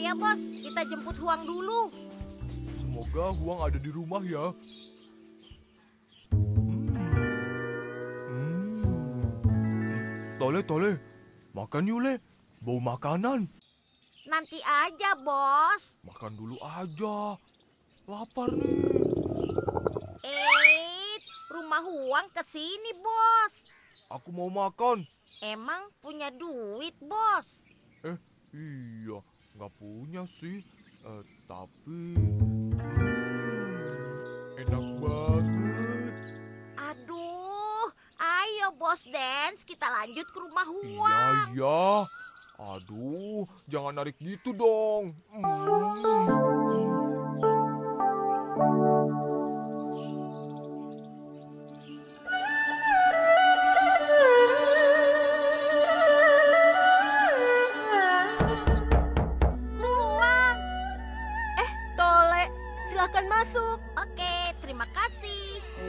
Ya bos, kita jemput Huang dulu. Semoga Huang ada di rumah ya. Tole, makan yuk Le, bau makanan. Nanti aja bos. Makan dulu aja, lapar nih. Rumah Huang kesini bos. Aku mau makan. Emang punya duit bos? Iya, nggak punya sih. Tapi enak banget. Aduh, ayo bos Dance, kita lanjut ke rumah Huang. Iya. Aduh, jangan narik gitu dong. Huang, Tole, silakan masuk. oke, terima kasih.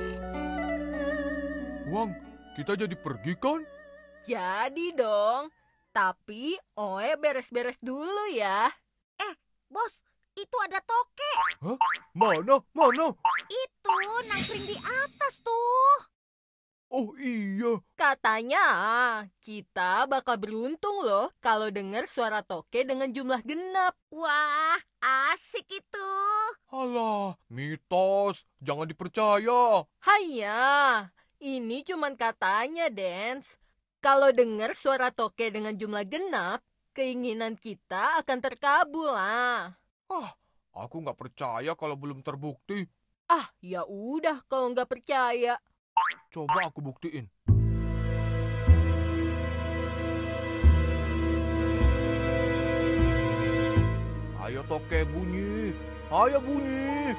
Huang, kita jadi pergi kan? Jadi dong. Tapi Oe beres-beres dulu ya. Bos, itu ada toke. Hah? Mana? Itu nangkring di atas tuh. Oh iya. Katanya kita bakal beruntung loh kalau dengar suara toke dengan jumlah genap. Wah, asik itu. Alah, mitos. Jangan dipercaya. Haiya, ini cuman katanya, Dance. Kalau dengar suara toke dengan jumlah genap, keinginan kita akan terkabul lah. Aku nggak percaya kalau belum terbukti. Ya udah kalau nggak percaya. Coba aku buktiin. Ayo toke bunyi. Ayo bunyi.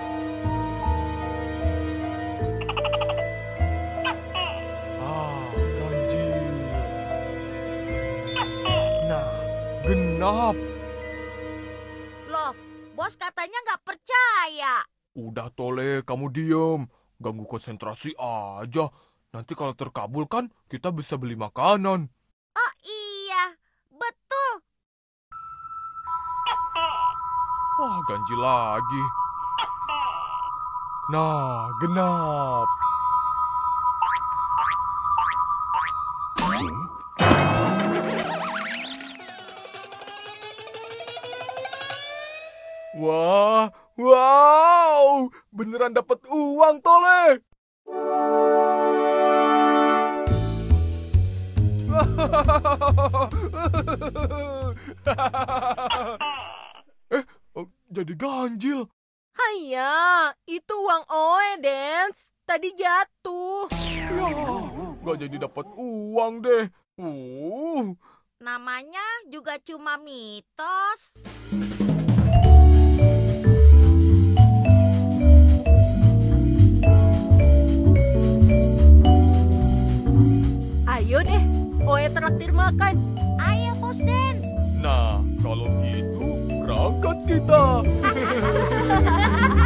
Ganjil. Nah, genap. Loh, bos katanya nggak percaya. Udah Tole, kamu diem. Ganggu konsentrasi aja. Nanti kalau terkabul kan kita bisa beli makanan. Oh iya, betul. Ganjil lagi. Nah, genap. Wow, beneran dapat uang Tole. Jadi ganjil. Haiya, itu uang Oe, Dance. Tadi jatuh. Ya, nggak jadi dapat uang deh. Namanya juga cuma mitos. Ayo deh, Oe traktir makan. Ayo bos Dance. Nah, kalau gitu berangkat kita.